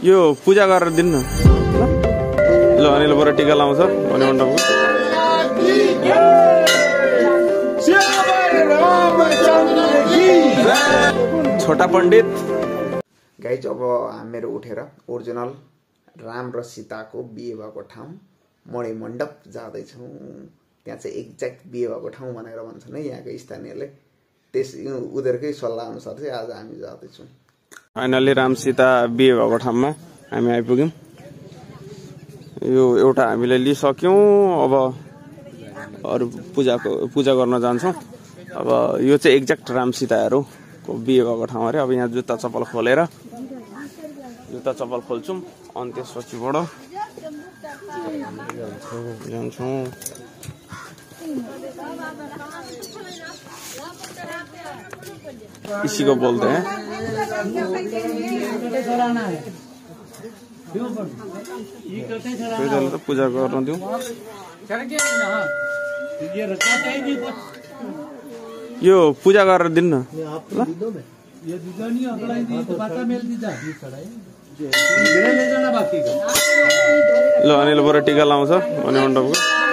यो पूजा गरेर दिनु न ल अनि बरु टीका लाउँछ भने मण्डपको छोटा पण्डित गाइज। अब हामीहरू उठेर ओरिजिनल राम र सीताको बिहे भएको ठाउँ मणि मण्डप जाँदैछौँ। त्यहाँ चाहिँ एक्ज्याक्ट बिहे भएको ठाउँ भनेर भन्छन् है यहाँको स्थानीयले। त्यस उनीहरूकै सल्लाह अनुसार चाहिँ आज हामी जाँदैछौँ। फाइनली राम सीता बिहे भएको ठाउँमा हामी आइपुग्यौँ। यो एउटा हामीले लिइसक्यौँ। अब अरू पूजा गर्न जान्छौँ। अब यो चाहिँ एक्ज्याक्ट राम सीताहरूको बिहे भएको ठाउँ अरे। अब यहाँ जुत्ता चप्पल खोलेर जुत्ता चप्पल खोल्छौँ अनि त्यसपछिबाट जान्छौँ। किसी को बोलते हैं तो पूजा गर्न दिउँ। यो पूजा गरेर दिनु न ल अनि बरु टीका लाउँछ भने मण्डपको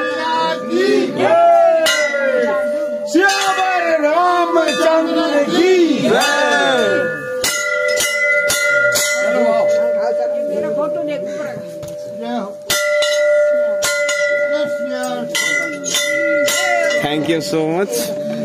थैंक यू सो मच।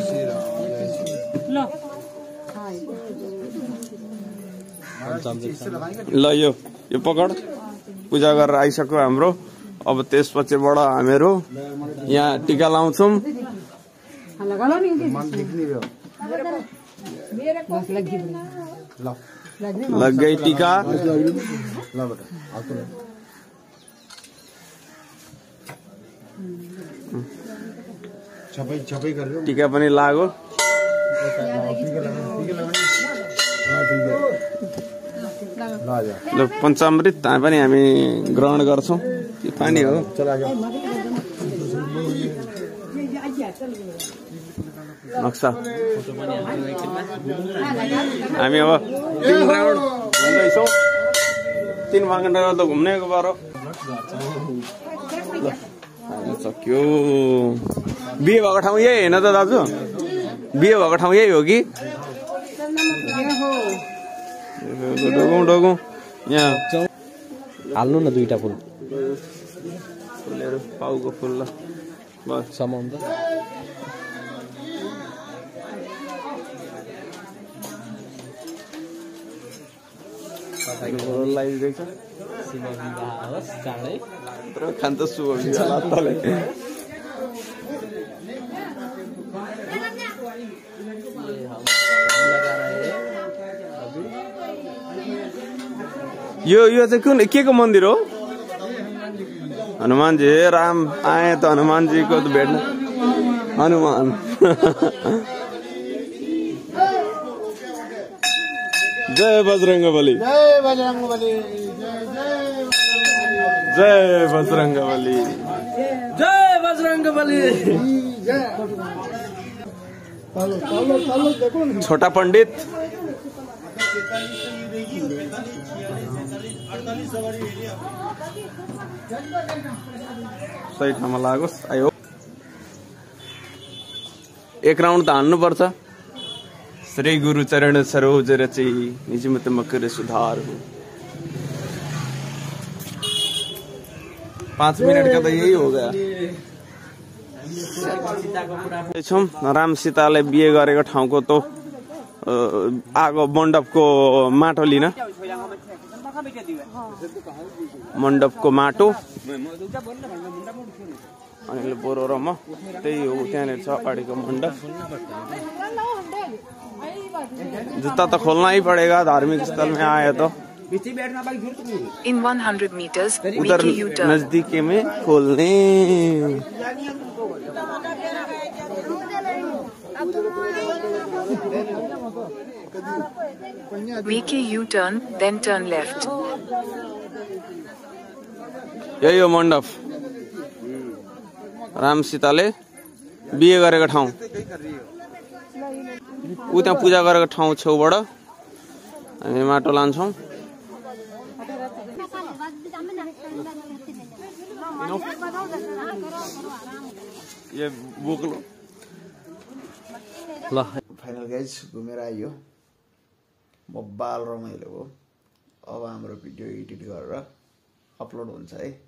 ल यो पकड पूजा गरेर आइसक्यो हाम्रो। अब त्यसपछिबाट हामीहरू यहाँ टीका लाउँछौँ। लग गई टीका। टीका पनि लाग्यो। ल पञ्चामृत पनि हामी ग्रहण गर्छौँ। पानी हो नक्सा। हामी अब 3 राउन्ड घुम्दैछौँ। 3 घण्टा त घुम्नेको बारो सक्यो। बिहे भएको ठाउँ यही होइन त दाजु? बिहे भएको ठाउँ यही हो कि? डोगौँ यहाँ हाल्नु न 2टा फुल फुलहरू पाउको फुल ल बस समाउनु त। लागिरहेछ चाँडै खान्छ शुभ यो चाहिँ कुन के को मन्दिर हो? हनुमान जी। राम आए तो हनुमान जी को तो भेट्न हनुमान। जय बजरंगबली। जय बजरंगबली। जय बजरंगबली। जय बजरंगबली। छोटा पंडित सही ठाउँमा लागोस्। आयो 1 राउन्ड त हान्नु पर्छ। श्री गुरु चरण सरोज रचि निजमत मकर सुधार हो। 5 मिनट का तो यही हो गया। राम सीताले बिहे गरेको ठाउँको त आगो मण्डपको माटो लिन। मण्डपको माटो अनि बोरो र म त्यही हो। त्यहाँनिर छ अगाडिको मण्डप। जुत्ता तो खोलना ही पड़ेगा। धार्मिक स्थल में आया तो In 100 meters, उधर make a U-turn. नजदीकी में खोलने। Make a U-turn, then turn left. यही हो मण्डप राम सीताले बिहे गरेको ठाउँ। ऊ त्यहाँ पूजा गरेको ठाउँ छेउबाट हामी माटो लान्छौँ। ये बोक्लो ल फाइनल गाइज घुमेर आइयो म बाल रमाइलो हो अब हाम्रो भिडियो एडिट गरेर अपलोड हुन्छ है